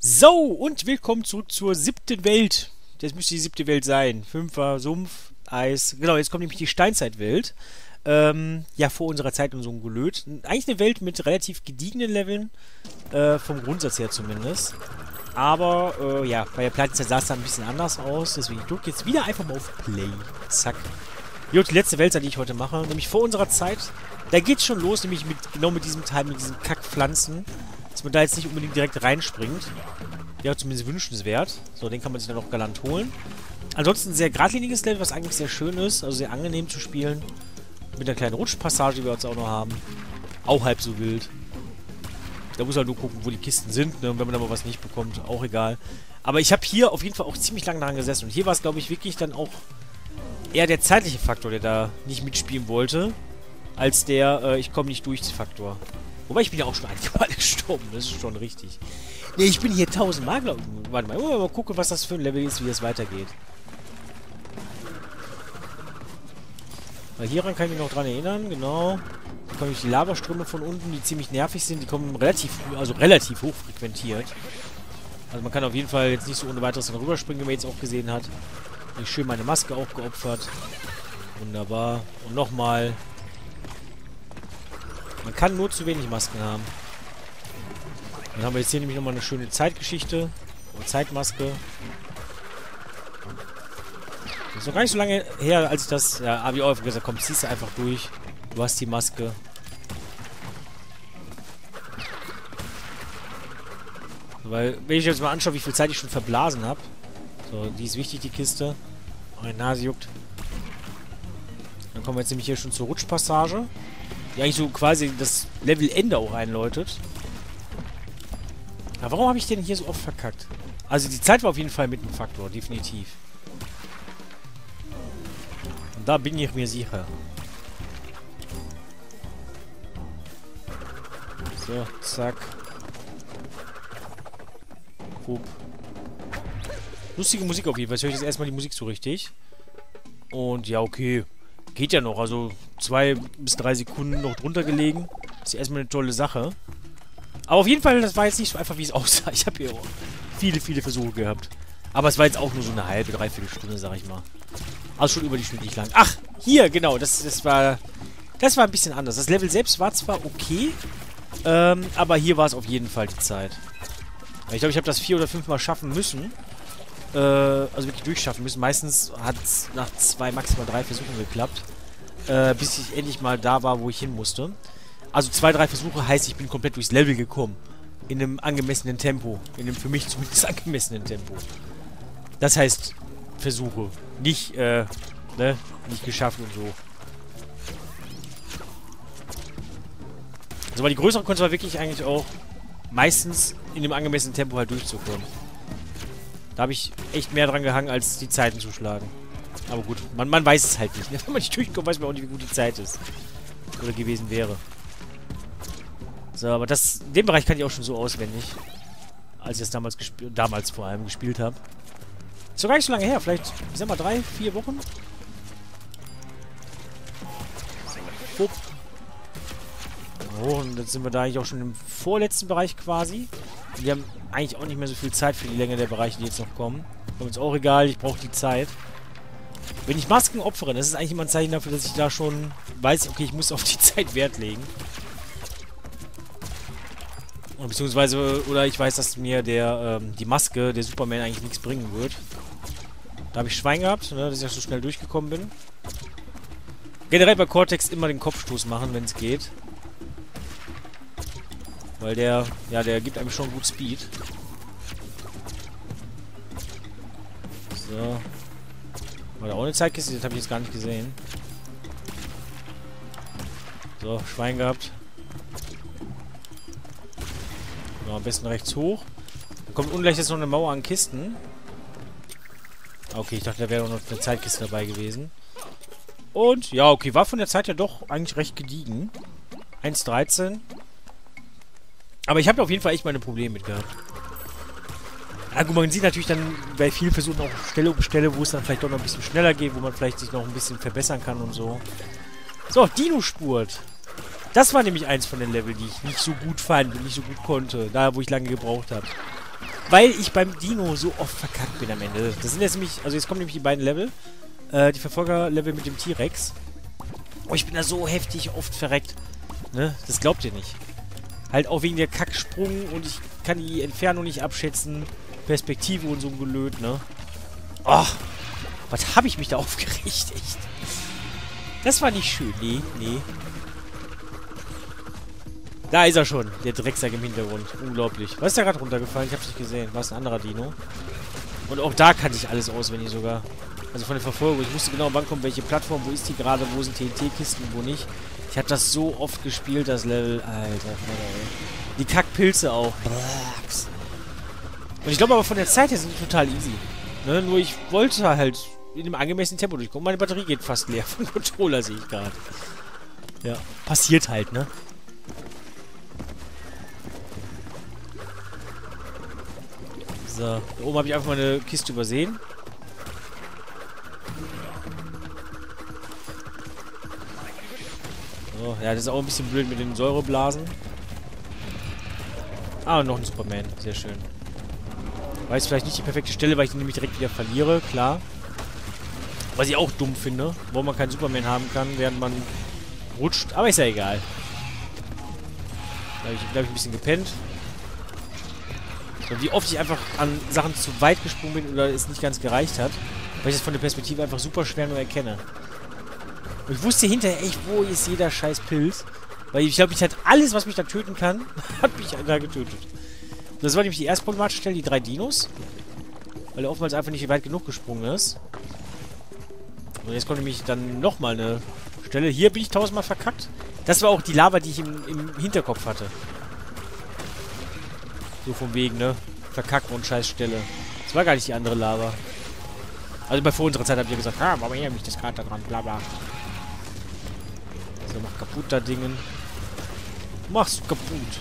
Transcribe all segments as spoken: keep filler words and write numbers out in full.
So, und willkommen zurück zur siebten Welt. Das müsste die siebte Welt sein. Fünfer, Sumpf, Eis. Genau, jetzt kommt nämlich die Steinzeitwelt. Ähm, ja, vor unserer Zeit und so ein Gelöt. Eigentlich eine Welt mit relativ gediegenen Leveln. Äh, vom Grundsatz her zumindest. Aber, äh, ja, bei der Platenzeit sah es dann ein bisschen anders aus. Deswegen ich drücke jetzt wieder einfach mal auf Play. Zack. Jo, die letzte Welt, die ich heute mache. Nämlich vor unserer Zeit. Da geht's schon los, nämlich mit, genau mit diesem Teil, mit diesen Kackpflanzen. Dass man da jetzt nicht unbedingt direkt reinspringt. Ja, zumindest wünschenswert. So, den kann man sich dann auch galant holen. Ansonsten ein sehr geradliniges Level, was eigentlich sehr schön ist. Also sehr angenehm zu spielen. Mit einer kleinen Rutschpassage, die wir jetzt auch noch haben. Auch halb so wild. Da muss man nur gucken, wo die Kisten sind. Ne? Und wenn man da mal was nicht bekommt, auch egal. Aber ich habe hier auf jeden Fall auch ziemlich lange dran gesessen. Und hier war es, glaube ich, wirklich dann auch eher der zeitliche Faktor, der da nicht mitspielen wollte. Als der, äh, ich komme nicht durch Faktor. Wobei, ich bin ja auch schon einige Mal gestorben. Das ist schon richtig. Ne, ich bin hier tausendmal, glaube ich. Warte mal, mal gucken, was das für ein Level ist, wie es weitergeht. Weil hieran kann ich mich noch dran erinnern, genau. Da kommen die Lavaströme von unten, die ziemlich nervig sind. Die kommen relativ, also relativ hoch frequentiert. Also man kann auf jeden Fall jetzt nicht so ohne weiteres dann rüberspringen, wie man jetzt auch gesehen hat. Ich schön meine Maske auch geopfert. Wunderbar. Und nochmal. Man kann nur zu wenig Masken haben. Dann haben wir jetzt hier nämlich nochmal eine schöne Zeitgeschichte. Oder Zeitmaske. Das ist noch gar nicht so lange her, als ich das... Ja, habe ich auch gesagt, komm, ziehst du einfach durch. Du hast die Maske. Weil, wenn ich jetzt mal anschaue, wie viel Zeit ich schon verblasen habe. So, die ist wichtig, die Kiste. Meine Nase juckt. Dann kommen wir jetzt nämlich hier schon zur Rutschpassage. Die eigentlich so quasi das Levelende auch einläutet. Aber warum habe ich denn hier so oft verkackt? Also die Zeit war auf jeden Fall mit einem Faktor, definitiv. Und da bin ich mir sicher. So, zack. Hup. Lustige Musik auf jeden Fall. Jetzt höre ich jetzt erstmal die Musik so richtig. Und ja, okay. Geht ja noch. Also zwei bis drei Sekunden noch drunter gelegen. Ist ja erstmal eine tolle Sache. Aber auf jeden Fall, das war jetzt nicht so einfach, wie es aussah. Ich habe hier auch viele, viele Versuche gehabt. Aber es war jetzt auch nur so eine halbe, dreiviertel Stunde, sag ich mal. Also schon überdurchschnittlich lang. Ach, hier, genau. Das, das war das war ein bisschen anders. Das Level selbst war zwar okay, ähm, aber hier war es auf jeden Fall die Zeit. Ich glaube, ich habe das vier oder fünf Mal schaffen müssen. Äh, also wirklich durchschaffen müssen. Meistens hat es nach zwei, maximal drei Versuchen geklappt. Äh, bis ich endlich mal da war, wo ich hin musste. Also zwei, drei Versuche heißt, ich bin komplett durchs Level gekommen. In einem angemessenen Tempo. In einem für mich zumindest angemessenen Tempo. Das heißt, Versuche. Nicht, äh, ne? Nicht geschafft und so. Also, aber die größere Kunst war wirklich eigentlich auch meistens in dem angemessenen Tempo halt durchzukommen. Da habe ich echt mehr dran gehangen, als die Zeiten zu schlagen. Aber gut, man, man weiß es halt nicht. Wenn man nicht durchkommt, weiß man auch nicht, wie gut die Zeit ist. Oder gewesen wäre. So, aber das, den Bereich kann ich auch schon so auswendig. Als ich das damals gespielt, damals vor allem gespielt habe. Ist doch gar nicht so lange her, vielleicht, ich sag mal, drei, vier Wochen. Wupp. Oh, und jetzt sind wir da eigentlich auch schon im vorletzten Bereich quasi. Wir haben eigentlich auch nicht mehr so viel Zeit für die Länge der Bereiche, die jetzt noch kommen. Aber ist auch egal, ich brauche die Zeit. Wenn ich Masken opfere, das ist eigentlich immer ein Zeichen dafür, dass ich da schon weiß, okay, ich muss auf die Zeit Wert legen. Oder beziehungsweise, oder ich weiß, dass mir der, ähm, die Maske, der Superman eigentlich nichts bringen wird. Da habe ich Schwein gehabt, ne, dass ich ja so schnell durchgekommen bin. Generell bei Cortex immer den Kopfstoß machen, wenn es geht. Weil der, ja, der gibt einem schon gut Speed. So. War da auch eine Zeitkiste? Das habe ich jetzt gar nicht gesehen. So, Schwein gehabt. Genau, am besten rechts hoch. Da kommt ungleich jetzt noch eine Mauer an Kisten. Okay, ich dachte, da wäre noch eine Zeitkiste dabei gewesen. Und, ja, okay, war von der Zeit ja doch eigentlich recht gediegen. eins dreizehn. Aber ich habe auf jeden Fall echt meine Probleme mit gehabt. Ja, gut, man sieht natürlich dann bei vielen Versuchen auch Stelle um Stelle, wo es dann vielleicht doch noch ein bisschen schneller geht, wo man vielleicht sich noch ein bisschen verbessern kann und so. So, Dino-Spurt. Das war nämlich eins von den Leveln, die ich nicht so gut fand und nicht so gut konnte. Da, wo ich lange gebraucht habe. weil ich beim Dino so oft verkackt bin am Ende. Das sind jetzt nämlich, also jetzt kommen nämlich die beiden Level. Äh, die Verfolger-Level mit dem T-Rex. Oh, ich bin da so heftig oft verreckt. Ne? Das glaubt ihr nicht. Halt auch wegen der Kacksprung und ich kann die Entfernung nicht abschätzen. Perspektive und so ein Gelöt, ne? Oh, was habe ich mich da aufgeregt, echt. Das war nicht schön. Nee, nee. Da ist er schon, der Drecksack im Hintergrund. Unglaublich. Was ist da gerade runtergefallen? Ich hab's nicht gesehen. War es ein anderer Dino? Und auch da kannte ich alles auswendig sogar. Also von der Verfolgung. Ich wusste genau, wann kommt welche Plattform, wo ist die gerade, wo sind T N T-Kisten, wo nicht. Ich habe das so oft gespielt, das Level. Alter, Alter, ey. Die Kackpilze auch. Und ich glaube aber von der Zeit her sind die total easy. Ne? Nur ich wollte halt in einem angemessenen Tempo durchkommen. Meine Batterie geht fast leer vom Controller, sehe ich gerade. Ja, passiert halt, ne? So, da oben habe ich einfach mal eine Kiste übersehen. So, ja, das ist auch ein bisschen blöd mit den Säureblasen. Ah, und noch ein Superman. Sehr schön. Weiß vielleicht nicht die perfekte Stelle, weil ich den nämlich direkt wieder verliere, klar. Was ich auch dumm finde, wo man keinen Superman haben kann, während man rutscht. Aber ist ja egal. Da habe ich, glaub ich, ein bisschen gepennt. So, wie oft ich einfach an Sachen zu weit gesprungen bin oder es nicht ganz gereicht hat, weil ich das von der Perspektive einfach super schwer nur erkenne. Und ich wusste hinterher echt, wo ist jeder scheiß Pilz. Weil ich glaube, ich hatte alles, was mich da töten kann, hat mich da getötet. Das war nämlich die erste problematische Stelle, die drei Dinos. Weil er oftmals einfach nicht weit genug gesprungen ist. Und jetzt kommt nämlich dann nochmal eine Stelle. Hier bin ich tausendmal verkackt. Das war auch die Lava, die ich im, im Hinterkopf hatte. So vom Wegen, ne? Verkacken und scheiß Stelle. Das war gar nicht die andere Lava. Also bei vor unserer Zeit habt ihr gesagt, ah, warum erinnere mich das gerade daran, bla bla. So, mach kaputt da Dingen. Mach's kaputt.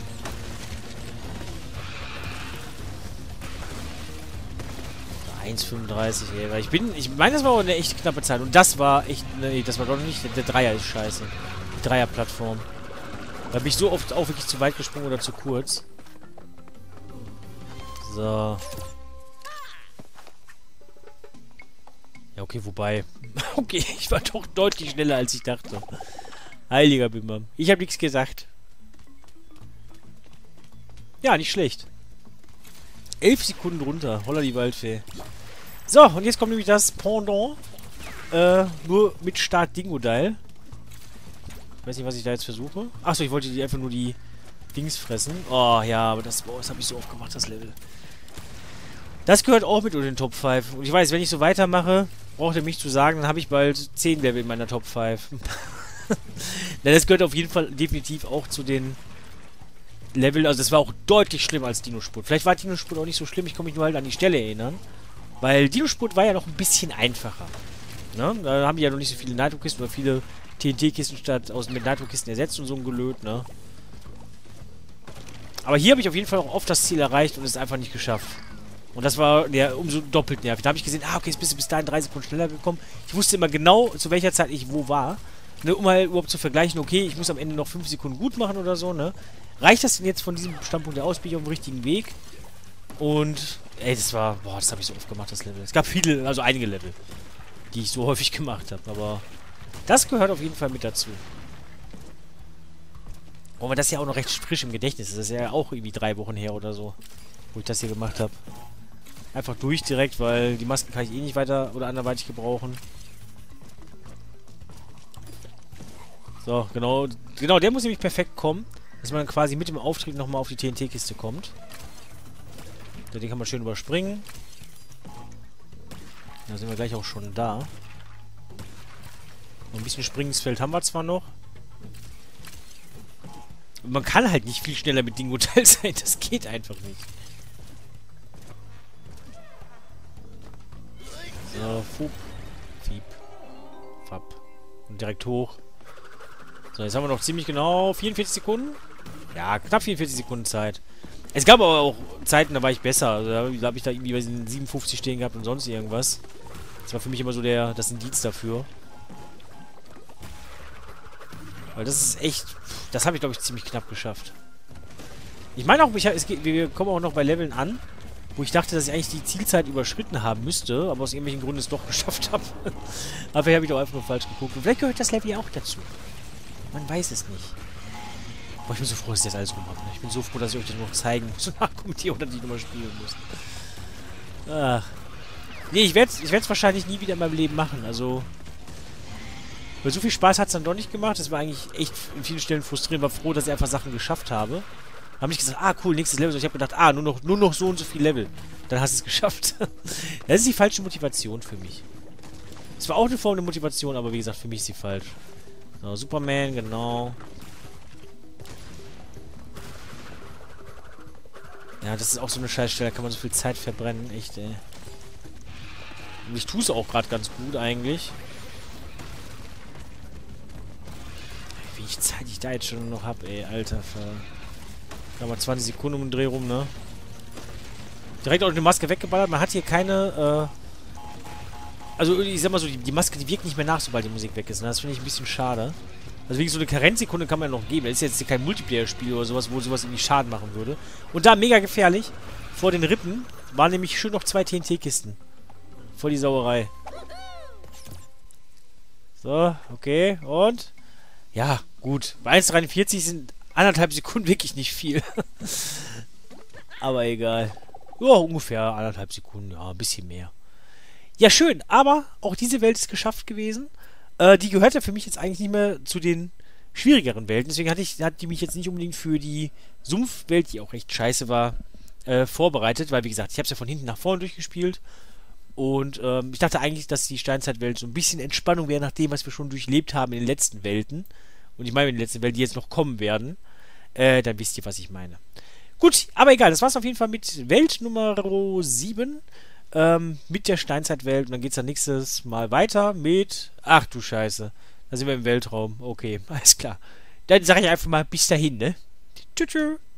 eins fünfunddreißig, ey. Weil ich bin, ich meine, das war auch eine echt knappe Zeit. Und das war echt, nee, das war doch nicht, der, der Dreier ist scheiße. Die Dreier-Plattform. Da bin ich so oft auch wirklich zu weit gesprungen oder zu kurz. So. Ja, okay, wobei. Okay, ich war doch deutlich schneller, als ich dachte. Heiliger Bimbam. Ich habe nichts gesagt. Ja, nicht schlecht. Elf Sekunden runter. Holla die Waldfee. So, und jetzt kommt nämlich das Pendant. Äh, nur mit Start Dingodile. Ich weiß nicht, was ich da jetzt versuche. Achso, ich wollte die einfach nur die Dings fressen. Oh, ja, aber das, oh, das habe ich so oft gemacht, das Level. Das gehört auch mit unter den Top fünf. Und ich weiß, wenn ich so weitermache, braucht ihr mich zu sagen, dann habe ich bald zehn Level in meiner Top fünf. Na, das gehört auf jeden Fall definitiv auch zu den Level. Also das war auch deutlich schlimmer als Dinospurt. Vielleicht war Dinospurt auch nicht so schlimm, ich kann mich nur halt an die Stelle erinnern. Weil Dinospurt war ja noch ein bisschen einfacher. Ne? Da haben die ja noch nicht so viele Nitro-Kisten oder viele T N T-Kisten statt aus mit Nitro-Kisten ersetzt und so ein Gelöt, ne? Aber hier habe ich auf jeden Fall auch oft das Ziel erreicht und es einfach nicht geschafft. Und das war ja umso doppelt nervig. Da habe ich gesehen, ah, okay, jetzt bist du bis dahin drei Sekunden schneller gekommen. Ich wusste immer genau, zu welcher Zeit ich wo war. Ne, um halt überhaupt zu vergleichen, okay, ich muss am Ende noch fünf Sekunden gut machen oder so, ne? Reicht das denn jetzt von diesem Standpunkt aus? Bin ich auf dem richtigen Weg? Und, ey, das war, boah, das habe ich so oft gemacht, das Level. Es gab viele, also einige Level, die ich so häufig gemacht habe, aber das gehört auf jeden Fall mit dazu. Und das ja auch noch recht frisch im Gedächtnis ist. Das ist ja auch irgendwie drei Wochen her oder so, wo ich das hier gemacht habe. Einfach durch direkt, weil die Masken kann ich eh nicht weiter oder anderweitig gebrauchen. So, genau. Genau, der muss nämlich perfekt kommen, dass man dann quasi mit dem Auftrieb nochmal auf die T N T-Kiste kommt. Den kann man schön überspringen. Da sind wir gleich auch schon da. Und ein bisschen Springensfeld haben wir zwar noch. Man kann halt nicht viel schneller mit Dingodile sein. Das geht einfach nicht. So, Fup. Fiep. Fab. Und direkt hoch. So, jetzt haben wir noch ziemlich genau vierundvierzig Sekunden. Ja, knapp vierundvierzig Sekunden Zeit. Es gab aber auch Zeiten, da war ich besser. Also, da habe ich da irgendwie bei den siebenundfünfzig stehen gehabt und sonst irgendwas. Das war für mich immer so der, das Indiz dafür. Weil das ist echt... Das habe ich, glaube ich, ziemlich knapp geschafft. Ich meine auch, ich, es geht, wir kommen auch noch bei Leveln an, Wo ich dachte, dass ich eigentlich die Zielzeit überschritten haben müsste, aber aus irgendwelchen Gründen es doch geschafft habe. Aber vielleicht habe ich doch einfach nur falsch geguckt. Und vielleicht gehört das Level ja auch dazu. Man weiß es nicht. Boah, ich bin so froh, dass ich das alles rum habe. Ne? Ich bin so froh, dass ich euch das noch zeigen muss und nachkommentieren oder die nochmal spielen muss. Ach. Nee, ich werde es wahrscheinlich nie wieder in meinem Leben machen. Also, weil so viel Spaß hat es dann doch nicht gemacht. Das war eigentlich echt in vielen Stellen frustrierend. War froh, dass ich einfach Sachen geschafft habe. Haben nicht gesagt, ah cool, nächstes Level. Ich habe gedacht, ah, nur noch, nur noch so und so viel Level. Dann hast du es geschafft. Das ist die falsche Motivation für mich. Es war auch eine Form der Motivation, aber wie gesagt, für mich ist sie falsch. So, Superman, genau. Ja, das ist auch so eine Scheißstelle, da kann man so viel Zeit verbrennen, echt, ey. Und ich tue es auch gerade ganz gut, eigentlich. Wie viel Zeit ich da jetzt schon noch habe, ey, Alter. Für mal zwanzig Sekunden um den Dreh rum, ne? Direkt auch eine Maske weggeballert. Man hat hier keine, äh... Also, ich sag mal so, die, die Maske, die wirkt nicht mehr nach, sobald die Musik weg ist, ne? Das finde ich ein bisschen schade. Also, wegen so eine Karenzsekunde kann man ja noch geben. Das ist jetzt kein Multiplayer-Spiel oder sowas, wo sowas irgendwie Schaden machen würde. Und da mega gefährlich. Vor den Rippen waren nämlich schön noch zwei T N T-Kisten. Vor die Sauerei. So, okay. Und? Ja, gut. Bei eins Komma dreiundvierzig sind anderthalb Sekunden wirklich nicht viel. Aber egal. Ja, ungefähr anderthalb Sekunden. Ja, ein bisschen mehr. Ja, schön. Aber auch diese Welt ist geschafft gewesen. Äh, die gehört ja für mich jetzt eigentlich nicht mehr zu den schwierigeren Welten. Deswegen hatte ich, hat die mich jetzt nicht unbedingt für die Sumpfwelt, die auch recht scheiße war, äh, vorbereitet. Weil, wie gesagt, ich habe es ja von hinten nach vorne durchgespielt. Und ähm, ich dachte eigentlich, dass die Steinzeitwelt so ein bisschen Entspannung wäre nach dem, was wir schon durchlebt haben in den letzten Welten. Und ich meine in den letzten Welten, die jetzt noch kommen werden. Äh, dann wisst ihr, was ich meine. Gut, aber egal. Das war's auf jeden Fall mit Welt Nummer sieben. Ähm, mit der Steinzeitwelt. Und dann geht's dann nächstes Mal weiter mit... Ach du Scheiße. Da sind wir im Weltraum. Okay, alles klar. Dann sage ich einfach mal bis dahin, ne? Tschüss. Tschüss.